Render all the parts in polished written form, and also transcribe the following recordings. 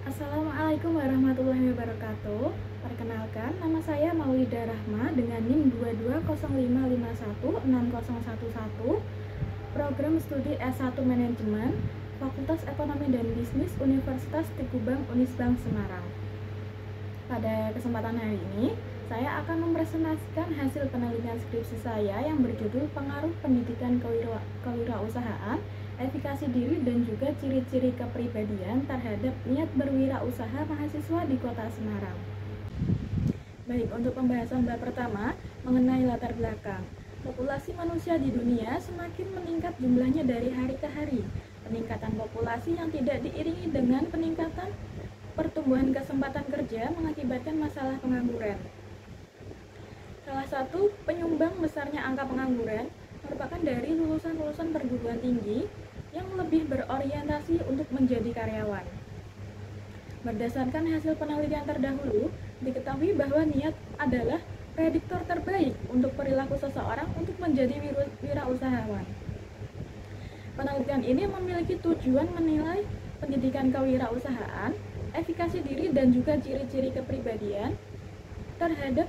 Assalamualaikum warahmatullahi wabarakatuh. Perkenalkan, nama saya Maulida Rahma dengan NIM 2205516011, Program Studi S1 Manajemen, Fakultas Ekonomi dan Bisnis Universitas Tekubang Unisbank Semarang. Pada kesempatan hari ini, saya akan mempresentasikan hasil penelitian skripsi saya yang berjudul Pengaruh Pendidikan Kewirausahaan, Efikasi Diri dan juga Ciri-ciri Kepribadian terhadap niat berwirausaha mahasiswa di Kota Semarang. Baik, untuk pembahasan bab pertama mengenai latar belakang. Populasi manusia di dunia semakin meningkat jumlahnya dari hari ke hari. Peningkatan populasi yang tidak diiringi dengan peningkatan pertumbuhan kesempatan kerja mengakibatkan masalah pengangguran. Salah satu penyumbang besarnya angka pengangguran merupakan dari lulusan-lulusan perguruan tinggi yang lebih berorientasi untuk menjadi karyawan. Berdasarkan hasil penelitian terdahulu, diketahui bahwa niat adalah prediktor terbaik untuk perilaku seseorang untuk menjadi wirausahawan. Penelitian ini memiliki tujuan menilai pendidikan kewirausahaan, efikasi diri dan juga ciri-ciri kepribadian terhadap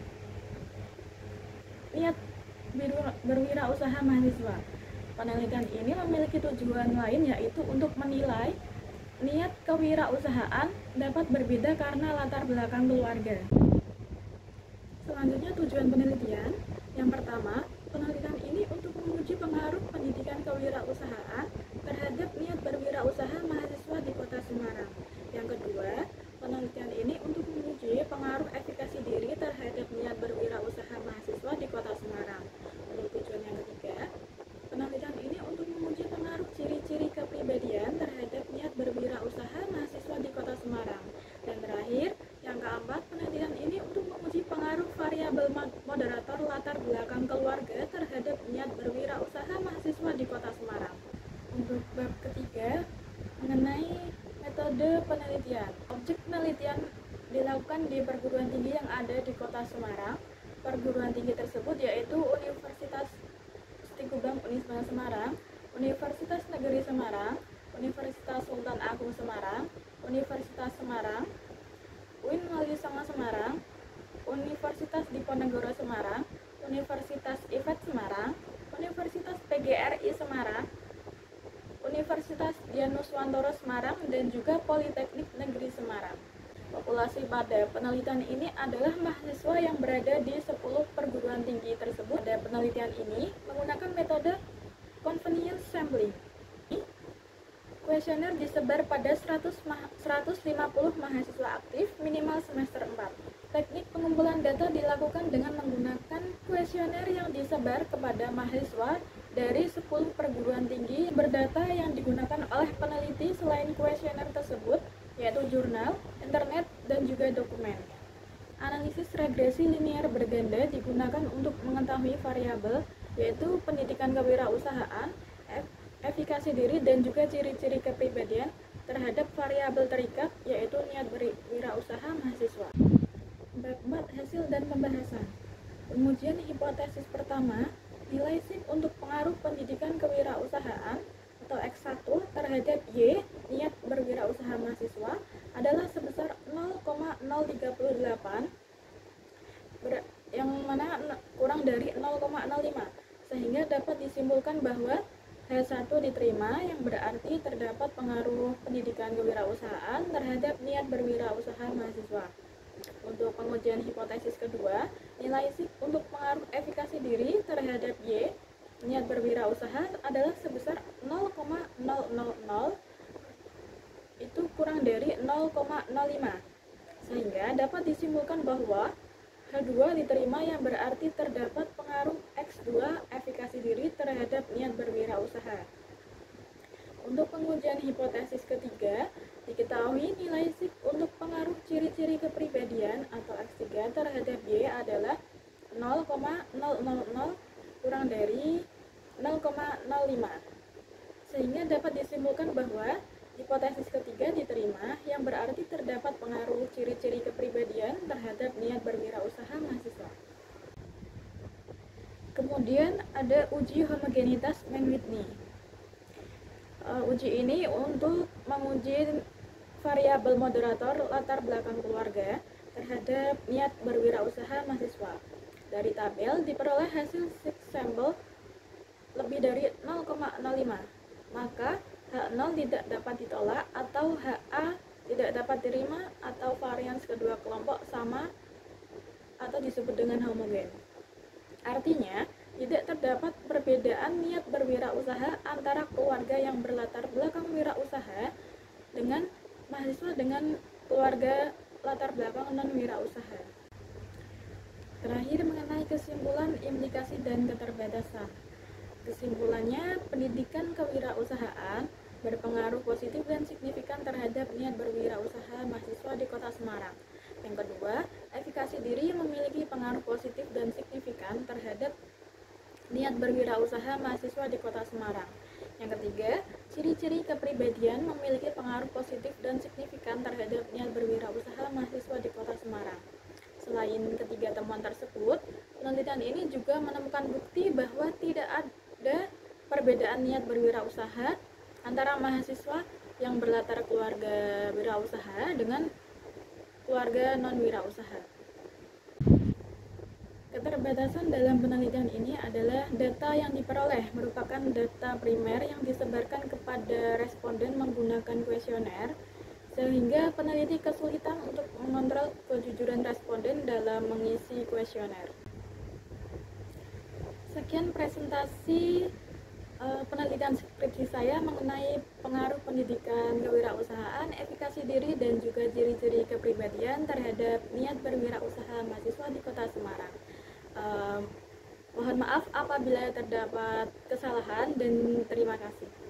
niat berwirausaha mahasiswa. Penelitian ini memiliki tujuan lain, yaitu untuk menilai niat kewirausahaan dapat berbeda karena latar belakang keluarga. Selanjutnya, tujuan penelitian. Yang pertama, penelitian ini untuk menguji pengaruh pendidikan kewirausahaan terhadap niat berwirausaha mahasiswa di Kota Semarang. Yang kedua, penelitian ini untuk menguji pengaruh efikasi diri terhadap niat berwirausaha mahasiswa di Kota Semarang. Untuk tujuan yang ketiga, penelitian ini untuk menguji pengaruh ciri-ciri kepribadian terhadap niat berwirausaha mahasiswa di Kota Semarang. Dan terakhir, yang keempat, penelitian ini untuk menguji pengaruh variabel moderator latar belakang keluarga terhadap niat berwirausaha mahasiswa di Kota Semarang. Untuk bab ketiga, mengenai metode penelitian. Objek penelitian dilakukan di perguruan tinggi yang ada di Kota Semarang. Perguruan tinggi tersebut yaitu Universitas Tekubang Unisbank Semarang, Universitas Negeri Semarang, Universitas Sultan Agung Semarang, Universitas Semarang, UIN Wali Songo Semarang, Universitas Diponegoro Semarang, Universitas IFET Semarang, Universitas PGRI Semarang, Universitas Dianuswantoro Semarang, dan juga Politeknik Negeri Semarang. Populasi pada penelitian ini adalah mahasiswa yang berada di 10 perguruan tinggi tersebut. Pada penelitian ini menggunakan metode convenience sampling. Kuesioner disebar pada 150 mahasiswa aktif minimal semester 4. Teknik pengumpulan data dilakukan dengan menggunakan kuesioner yang disebar kepada mahasiswa dari 10 perguruan tinggi. Berdata yang digunakan oleh peneliti selain kuesioner tersebut yaitu jurnal, internet, dan juga dokumen. Analisis regresi linear berganda digunakan untuk mengetahui variabel yaitu pendidikan kewirausahaan, efikasi diri, dan juga ciri-ciri kepribadian terhadap variabel terikat yaitu niat berwirausaha mahasiswa. Bab hasil dan pembahasan. Pengujian hipotesis pertama, nilai SIP untuk pengaruh pendidikan kewirausahaan atau X1 terhadap Y, niat berwirausaha mahasiswa, adalah sebesar 0,038, yang mana kurang dari 0,05, sehingga dapat disimpulkan bahwa H1 diterima, yang berarti terdapat pengaruh pendidikan kewirausahaan terhadap niat berwirausaha mahasiswa. Untuk pengujian hipotesis kedua, nilai SIP untuk pengaruh efikasi diri terhadap Y, niat berwirausaha, adalah sebesar 0,000, itu kurang dari 0,05, sehingga dapat disimpulkan bahwa H2 diterima, yang berarti terdapat pengaruh X2 efikasi diri terhadap niat berwirausaha. Untuk pengujian hipotesis ketiga, diketahui nilai SIP untuk pengaruh ciri-ciri kepribadian atau X3 terhadap Y adalah 0,000 kurang dari 0,05, sehingga dapat disimpulkan bahwa hipotesis ketiga diterima, yang berarti terdapat pengaruh ciri-ciri kepribadian terhadap niat berwirausaha mahasiswa. Kemudian ada uji homogenitas Mann-Whitney. Uji ini untuk menguji variabel moderator latar belakang keluarga terhadap niat berwirausaha mahasiswa. Dari tabel diperoleh hasil sampel lebih dari 0,05, maka H0 tidak dapat ditolak atau HA tidak dapat diterima atau varians kedua kelompok sama atau disebut dengan homogen. Artinya, tidak terdapat perbedaan niat berwirausaha antara keluarga yang berlatar belakang wirausaha dengan mahasiswa dengan keluarga latar belakang non-wirausaha. Terakhir, mengenai kesimpulan, implikasi, dan keterbatasan. Kesimpulannya, pendidikan kewirausahaan berpengaruh positif dan signifikan terhadap niat berwirausaha mahasiswa di Kota Semarang. Yang kedua, efikasi diri memiliki pengaruh positif dan signifikan terhadap niat berwirausaha mahasiswa di Kota Semarang. Yang ketiga, ciri-ciri kepribadian memiliki pengaruh positif dan signifikan terhadap niat berwirausaha mahasiswa di Kota Semarang. Selain ketiga temuan tersebut, penelitian ini juga menemukan bukti bahwa tidak ada perbedaan niat berwirausaha antara mahasiswa yang berlatar keluarga wirausaha dengan keluarga non-wirausaha. Keterbatasan dalam penelitian ini adalah data yang diperoleh merupakan data primer yang disebarkan kepada responden menggunakan kuesioner, sehingga peneliti kesulitan untuk mengontrol kejujuran responden dalam mengisi kuesioner. Sekian presentasi penelitian skripsi saya mengenai pengaruh pendidikan kewirausahaan, efikasi diri, dan juga ciri-ciri kepribadian terhadap niat berwirausaha mahasiswa di Kota Semarang. Mohon maaf apabila terdapat kesalahan dan terima kasih.